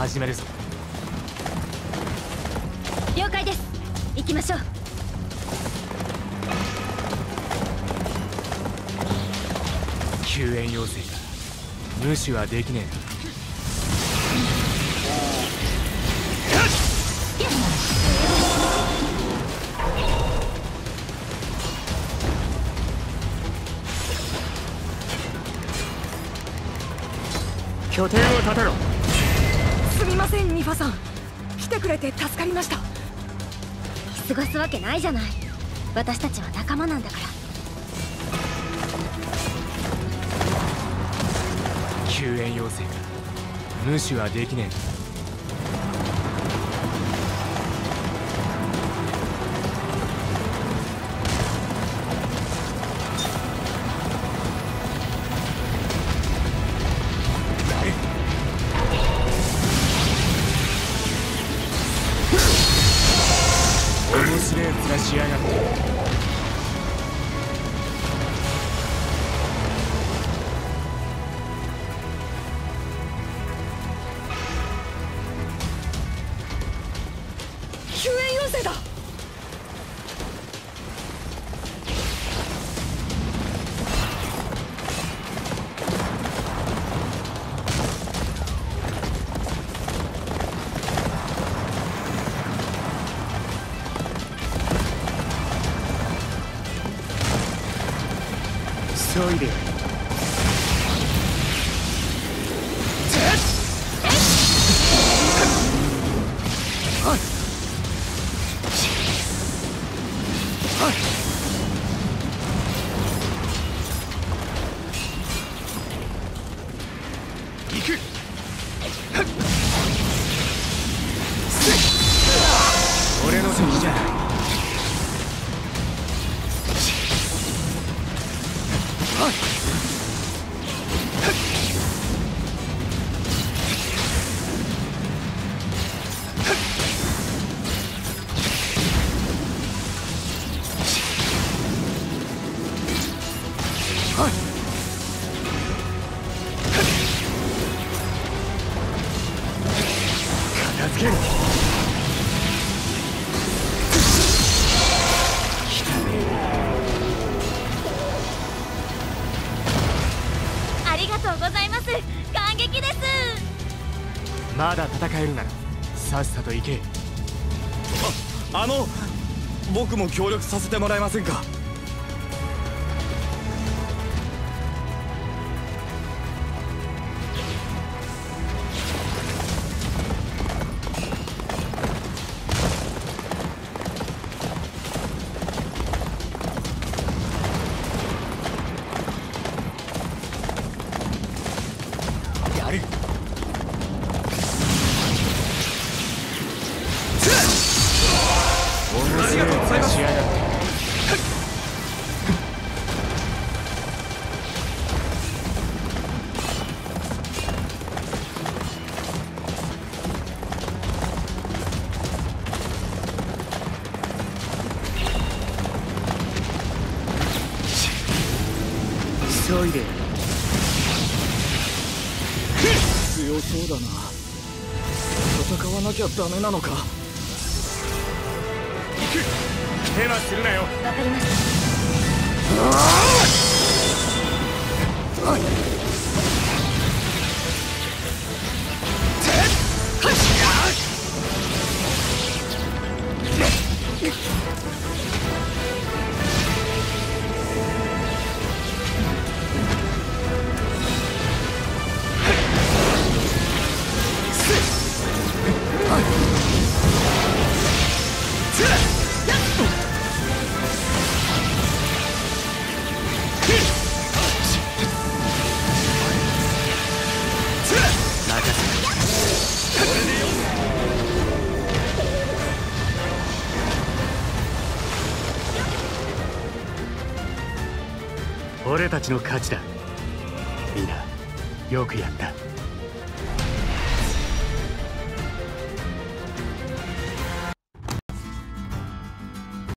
始めるぞ。 了解です。行きましょう。 救援要請か。無視はできねえな。拠点を立てろ。 すみません、ニファさん。来てくれて助かりました。 見過ごすわけないじゃない。私たちは仲間なんだから。 救援要請か。無視はできねえな。面白いやつがしやがって。 救援要請だ。 急いで。行く。俺の席じゃ。片付ける。 ありがとうございます。感激です。 まだ戦えるならさっさと行け。 僕も協力させてもらえませんか。 やる。面白いやつがしやがって。急いで。 強そうだな。戦わなきゃダメなのか。 手はするなよ。 わかりました。 俺たちの勝ちだ。みんなよくやった。